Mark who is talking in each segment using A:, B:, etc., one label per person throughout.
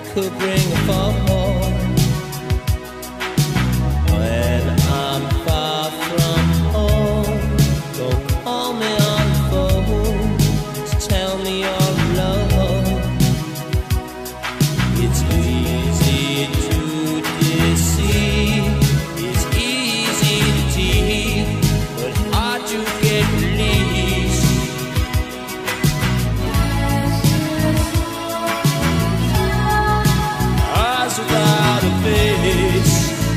A: could bring a fall. When I'm far from home, don't call me on the phone to tell me you're alone. It's easy to deceive, it's easy to tease, but hard to get released. Eyes without a face,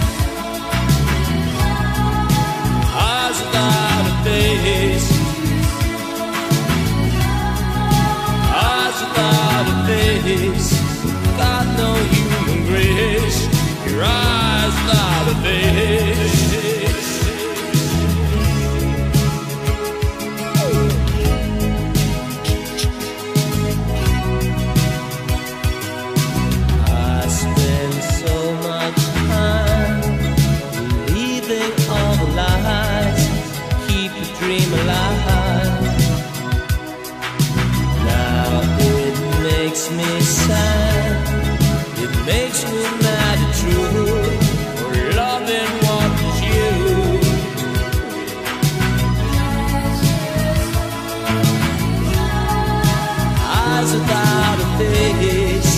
A: eyes without a face, eyes without a face. Got no human grace. Your eyes without a face. I spend so much time believing all the lies, keep the dream alive. Now it makes me sad, it makes me mad and true, for loving what was you. Eyes without a face,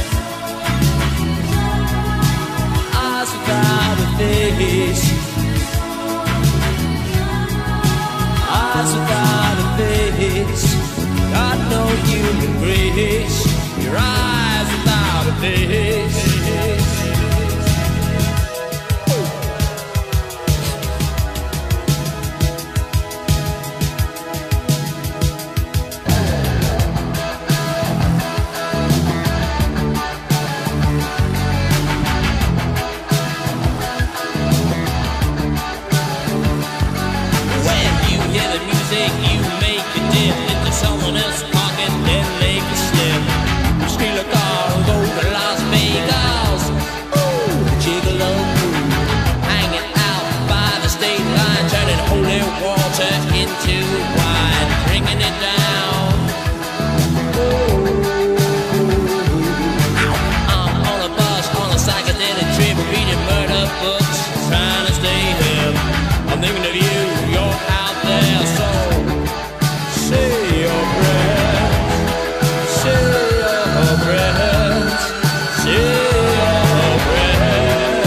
A: eyes without a face, eyes without a face. Got no human grace. Your eyes without a face. When you hear the music, you make a dip into someone else's pocket, then make a slip. Steal a car and go to Las Vegas. Ooh, gigolo, hanging out by the state line, turning holy water into wine, drinking it down. I'm on a bus, on a psychedelic trip, reading murder books, trying to stay hip. I'm thinking of you, you're out there, so say your prayers, say your prayers, say your prayers.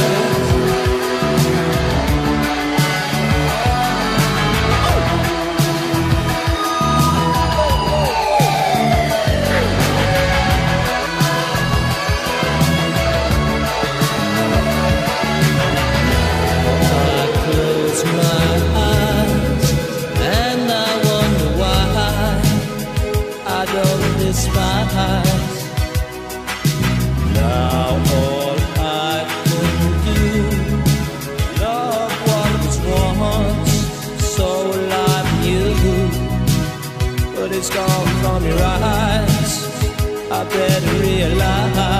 A: I close my eyes and I wonder why I don't despise. Now all I can do, love what was once so alive in you, but it's gone from your eyes. I better realize.